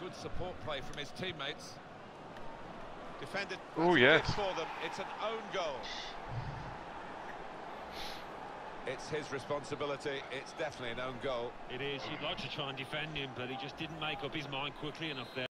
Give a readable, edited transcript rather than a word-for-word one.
Good support play from his teammates. Defended. Oh yes. For them, it's an own goal. It's his responsibility. It's definitely an own goal. It is. You'd like to try and defend him, but he just didn't make up his mind quickly enough there.